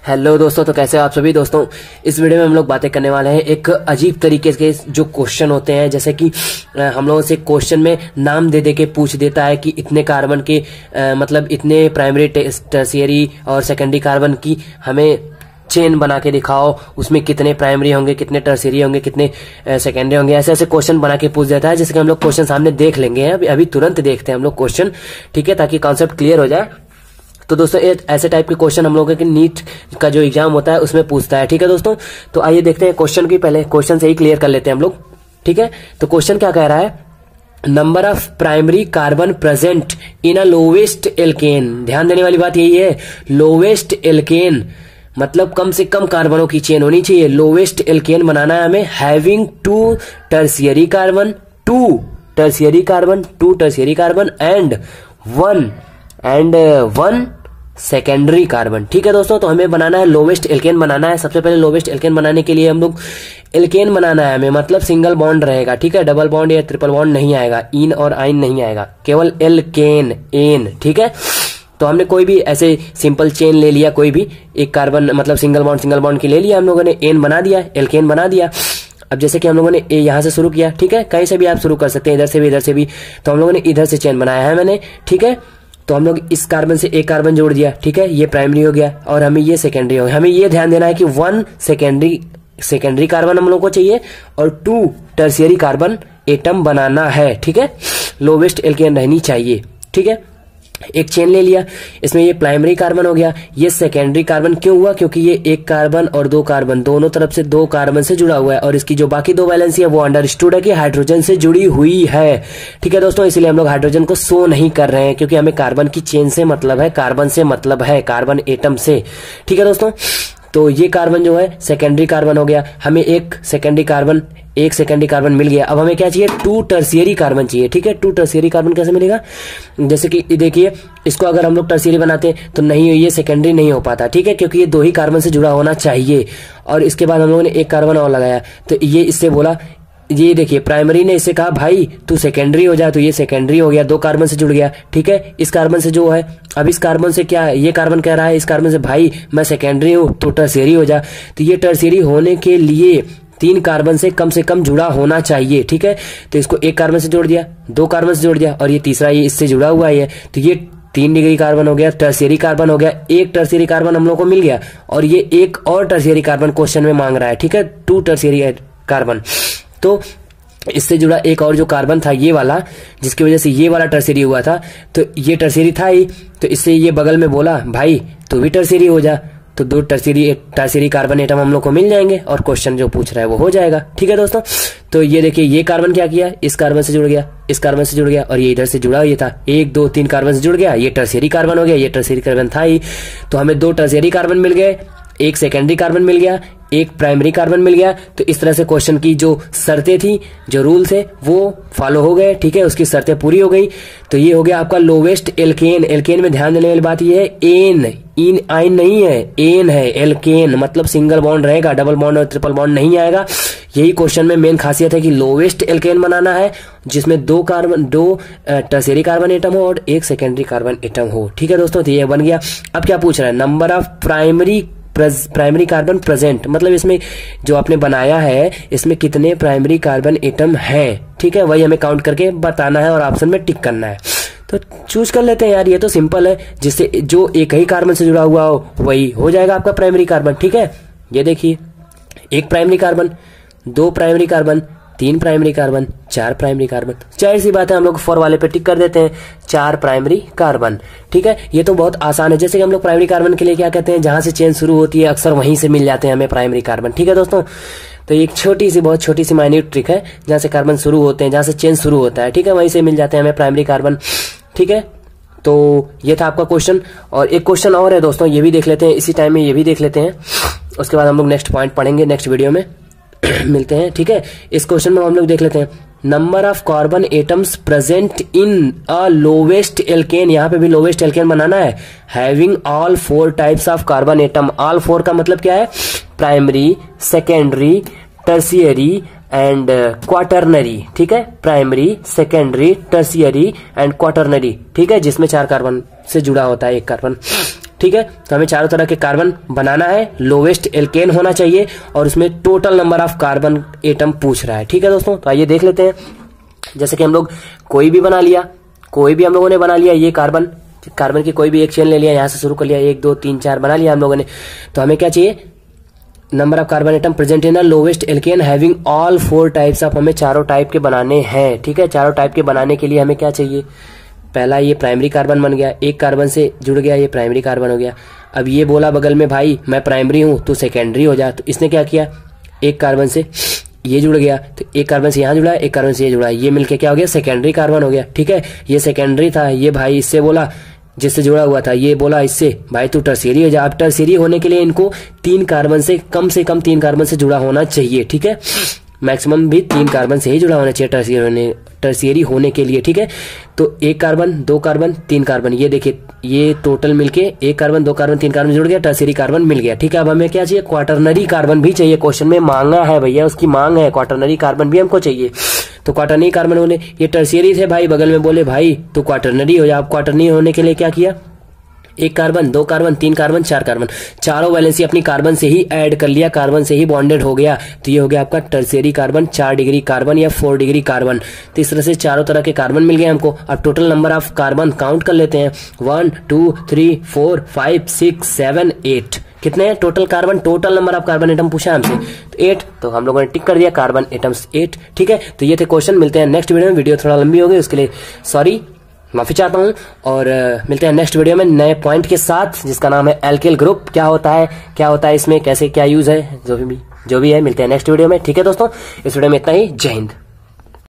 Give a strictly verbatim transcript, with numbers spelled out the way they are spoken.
Hello दोस्तों, तो कैसे हो आप सभी दोस्तों। इस वीडियो में हम लोग बातें करने वाले हैं एक अजीब तरीके के जो क्वेश्चन होते हैं, जैसे कि हम लोगों से क्वेश्चन में नाम दे दे के पूछ देता है कि इतने कार्बन के आ, मतलब इतने प्राइमरी टर्शियरी और सेकेंडरी कार्बन की हमें चेन बना के दिखाओ, उसमें कितने प्राइमरी होंगे, कितने टर्शियरी होंगे, कितने सेकेंडरी होंगे। ऐसे ऐसे क्वेश्चन बना के पूछ देता है, जैसे कि हम लोग क्वेश्चन सामने देख लेंगे। अभी अभी तुरंत देखते हैं हम लोग क्वेश्चन, ठीक है, ताकि कॉन्सेप्ट क्लियर हो जाए। तो दोस्तों ऐसे टाइप के क्वेश्चन हम लोगों के नीट का जो एग्जाम होता है उसमें पूछता है, ठीक है दोस्तों। तो आइए देखते हैं क्वेश्चन की, पहले क्वेश्चन से ही क्लियर कर लेते हैं हम लोग, ठीक है। तो क्वेश्चन क्या कह रहा है, number of primary carbon present in a lowest alkane. ध्यान देने वाली बात यही है, लोवेस्ट एल्केन मतलब कम से कम कार्बनों की चेन होनी चाहिए। लोवेस्ट एल्केन बनाना है हमें, having two tertiary carbon, two tertiary carbon, two tertiary carbon and one and one secondary carbon, ठीक है दोस्तों। तो हमें बनाना है लोवेस्ट एल्केन बनाना है। सबसे पहले लोवेस्ट एल्केन बनाने के लिए हम लोग एल्केन बनाना है हमें, मतलब सिंगल बॉन्ड रहेगा, ठीक है, डबल बॉन्ड या ट्रिपल बॉन्ड नहीं आएगा, इन और आइन नहीं आएगा, केवल एल्केन, एन, ठीक है। तो हमने कोई भी ऐसे सिंपल चेन ले लिया, कोई भी एक कार्बन मतलब सिंगल बॉन्ड सिंगल बॉन्ड की ले लिया हम लोगों ने, एन बना दिया, एल्केन बना दिया। अब जैसे कि हम लोगों ने ए यहां से शुरू किया, ठीक है, कहीं से भी आप शुरू कर सकते हैं, इधर से भी इधर से भी। तो हम लोगों ने इधर से चेन बनाया है मैंने, ठीक है। तो हम लोग इस कार्बन से एक कार्बन जोड़ दिया, ठीक है, ये प्राइमरी हो गया और हमें ये सेकेंडरी हो गया। हमें ये ध्यान देना है कि वन सेकेंडरी सेकेंडरी कार्बन हम लोग को चाहिए और टू टर्शियरी कार्बन एटम बनाना है, ठीक है। लोवेस्ट एल्केन रहनी चाहिए, ठीक है। एक चेन ले लिया, इसमें ये प्राइमरी कार्बन हो गया, ये सेकेंडरी कार्बन क्यों हुआ, क्योंकि ये एक कार्बन और दो कार्बन दोनों तरफ से दो कार्बन से जुड़ा हुआ है और इसकी जो बाकी दो वैलेंसी है वो अंडरस्टूड है कि हाइड्रोजन से जुड़ी हुई है, ठीक है दोस्तों। इसलिए हम लोग हाइड्रोजन को शो नहीं कर रहे हैं, क्योंकि हमें कार्बन की चेन से मतलब है, कार्बन से मतलब है, कार्बन एटम से, ठीक है दोस्तों। तो ये कार्बन जो है सेकेंडरी कार्बन हो गया, हमें एक सेकेंडरी कार्बन एक सेकेंडरी कार्बन मिल गया। अब हमें क्या चाहिए, टू टर्शियरी कार्बन चाहिए, ठीक है। टू टर्शियरी कार्बन कैसे मिलेगा, जैसे कि देखिए इसको अगर हम लोग टर्शियरी बनाते तो नहीं, ये सेकेंडरी नहीं हो पाता, ठीक है, क्योंकि ये दो ही कार्बन से जुड़ा होना चाहिए। और इसके बाद हम लोगों ने एक कार्बन और लगाया, तो ये इससे बोला, ये देखिए प्राइमरी ने इससे कहा भाई तू सेकेंडरी हो जा, तो ये सेकेंडरी हो गया, दो कार्बन से जुड़ गया, ठीक है। इस कार्बन से जो है, अब इस कार्बन से क्या है, ये कार्बन कह रहा है इस कार्बन से भाई मैं सेकेंडरी हूं तो टर्शियरी हो जा। तो ये टर्शियरी होने के लिए तीन कार्बन से कम से कम जुड़ा होना चाहिए, ठीक है। तो इसको एक कार्बन से जोड़ दिया, दो कार्बन से जोड़ दिया और ये तीसरा ये इससे जुड़ा हुआ है, तो ये तीन डिग्री कार्बन हो गया, टर्शियरी कार्बन हो गया। एक टर्शियरी कार्बन हम लोग को मिल गया और ये एक और टर्शियरी कार्बन क्वेश्चन में मांग रहा है, ठीक है, टू टर्शियरी कार्बन। तो इससे जुड़ा एक और जो कार्बन था ये वाला, जिसकी वजह से ये वाला टर्शियरी हुआ था, तो ये टर्शियरी था ही, तो इससे ये बगल में बोला भाई तू भी टर्शियरी हो जा, तो दो टर्शियरी टर्शियरी कार्बन एटम हम लोग को मिल जाएंगे और क्वेश्चन जो पूछ रहा है वो हो जाएगा, ठीक है दोस्तों। तो ये देखिए ये कार्बन क्या किया, इस कार्बन से जुड़ गया, इस कार्बन से जुड़ गया और ये इधर से जुड़ा ये था, एक दो तीन कार्बन से जुड़ गया, ये टर्शियरी कार्बन हो गया, ये टर्शियरी कार्बन था ही। तो हमें दो टर्शियरी कार्बन मिल गए, एक सेकेंडरी कार्बन मिल गया, एक प्राइमरी कार्बन मिल गया। तो इस तरह से क्वेश्चन की जो शर्तें थी, जो रूल थे वो फॉलो हो गए, ठीक है, उसकी शर्तें पूरी हो गई। तो ये हो गया आपका लोवेस्ट एल्केन। एल्केन में ध्यान देने वाली बात ये है, एन, इन आइन नहीं है, एन है, एल्केन मतलब सिंगल बॉन्ड रहेगा, डबल बॉन्ड और ट्रिपल बॉन्ड नहीं आएगा। यही क्वेश्चन में मेन खासियत है कि लोवेस्ट एल्केन बनाना है जिसमें दो कार्बन दो टर्शियरी कार्बन एटम हो और एक सेकेंडरी कार्बन एटम हो, ठीक है दोस्तों। तो ये बन गया। अब क्या पूछ रहा है, number of primary primary carbon present, मतलब इसमें जो आपने बनाया है इसमें कितने प्राइमरी कार्बन एटम हैं, ठीक है, वही हमें काउंट करके बताना है और ऑप्शन में टिक करना है। तो चूज कर लेते हैं यार, ये तो सिंपल है, जिससे जो एक ही कार्बन से जुड़ा हुआ हो वही हो जाएगा आपका प्राइमरी कार्बन, ठीक है। ये देखिए एक प्राइमरी कार्बन, दो प्राइमरी कार्बन, तीन प्राइमरी कार्बन, चार प्राइमरी कार्बन, जाहिर सी बात है हम लोग फॉर वाले पे टिक कर देते हैं, चार प्राइमरी कार्बन, ठीक है। ये तो बहुत आसान है, जैसे कि हम लोग प्राइमरी कार्बन के लिए क्या कहते हैं, जहां से चेन शुरू होती है अक्सर वहीं से मिल जाते हैं हमें प्राइमरी कार्बन, ठीक है दोस्तों। तो एक छोटी सी बहुत छोटी सी माइन्यूट ट्रिक है, जहां से कार्बन शुरू होते हैं, जहां से चेन शुरू होता है, ठीक है, वहीं से मिल जाते हैं हमें प्राइमरी कार्बन, ठीक है। तो ये था आपका क्वेश्चन। और एक क्वेश्चन और है दोस्तों, ये भी देख लेते हैं, इसी टाइम में ये भी देख लेते हैं, उसके बाद हम लोग नेक्स्ट पॉइंट पढ़ेंगे नेक्स्ट वीडियो में मिलते हैं, ठीक है। इस क्वेश्चन में हम लोग देख लेते हैं, number of carbon atoms present in a lowest alkane, यहाँ पे भी लोवेस्ट एल्केन बनाना है, having all four types of carbon atom. All four का मतलब क्या है, primary, secondary, tertiary and quaternary, ठीक है, primary, secondary, tertiary and quaternary, ठीक है, जिसमें चार कार्बन से जुड़ा होता है एक कार्बन। ठीक है। तो हमें चारों तरह के कार्बन बनाना है, लोवेस्ट एल्केन होना चाहिए और उसमें total number of carbon atom पूछ रहा है, ठीक है दोस्तों। तो आइए देख लेते हैं। जैसे कि हम लोग कोई भी बना लिया, कोई भी हम लोगों ने बना लिया, ये कार्बन कार्बन की कोई भी एक चेन ले लिया, यहां से शुरू कर लिया, एक दो तीन चार बना लिया हम लोगों ने। तो हमें क्या चाहिए, number of carbon atom present in the lowest alkane having all four types of, हमें चारों टाइप के बनाने हैं, ठीक है। चारों टाइप के बनाने के लिए हमें क्या चाहिए, पहला ये प्राइमरी कार्बन बन गया, एक कार्बन से जुड़ गया, ये प्राइमरी कार्बन हो गया। अब ये बोला बगल में भाई मैं प्राइमरी हूं तो सेकेंडरी हो जा, तो इसने क्या किया, एक कार्बन से ये जुड़ गया, तो एक कार्बन से यहां जुड़ा है, एक कार्बन से ये जुड़ा है, ये मिलके क्या हो गया, सेकेंडरी कार्बन हो गया, ठीक है। ये सेकेंडरी था, ये भाई इससे बोला जिससे जुड़ा हुआ था, ये बोला इससे भाई तू टर्शियरी हो जा। अब टर्शियरी होने के लिए इनको तीन कार्बन से कम से कम तीन कार्बन से जुड़ा होना चाहिए, ठीक है। मैक्सिमम भी तीन कार्बन से ही जुड़ा होना चाहिए टर्शियरी होने टर्शियरी होने के लिए, ठीक है। तो एक कार्बन, दो कार्बन, तीन कार्बन, ये देखिए ये टोटल मिलके एक कार्बन, दो कार्बन, तीन कार्बन जुड़ गया, टर्शियरी कार्बन मिल गया, ठीक है। अब हमें क्या चाहिए, क्वाटरनरी कार्बन भी चाहिए, क्वेश्चन में मांगा है भैया, उसकी मांग है, क्वाटरनरी कार्बन भी हमको चाहिए। तो क्वाटरनरी कार्बन होने, ये टर्शियरी थे भाई, बगल में बोले भाई तो क्वाटरनरी हो जा। आप क्वाटरनरी होने के लिए क्या किया, एक कार्बन, दो कार्बन, तीन कार्बन, चार कार्बन, चारों वैलेंसी अपनी कार्बन से ही ऐड कर लिया, कार्बन से ही बॉन्डेड हो गया, तो ये हो गया आपका टर्शियरी कार्बन, चार डिग्री कार्बन या फोर डिग्री कार्बन। तो इस तरह से चारों तरह के कार्बन मिल गए हमको। अब total number of carbon count कर लेते हैं, one two three four five six seven eight, कितने हैं total carbon, total number of carbon atom पूछा हमसे, तो एट, तो हम लोगों ने टिक कर दिया कार्बन एटम्स एट, ठीक है। तो ये थे क्वेश्चन, मिलते हैं नेक्स्ट वीडियो में। वीडियो थोड़ा लंबी हो गई, उसके लिए सॉरी, माफी चाहता हूं, और uh, मिलते हैं नेक्स्ट वीडियो में नए पॉइंट के साथ, जिसका नाम है एल्केल ग्रुप। क्या होता है, क्या होता है इसमें, कैसे क्या यूज है, जो भी जो भी है, मिलते हैं नेक्स्ट वीडियो में, ठीक है दोस्तों। इस वीडियो में इतना ही, जय हिंद।